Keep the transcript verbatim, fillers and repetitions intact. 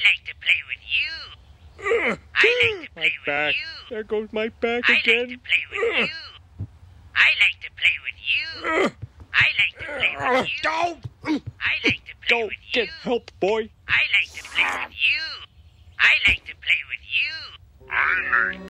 like to play with you. Ugh. I like to play My with back. you. There goes my back I like again. to play with you. I like to play with you. Ugh. I like to play with you. Don't. I like to play Don't with you. get help, boy. I like to play with you. I like to play with you. I like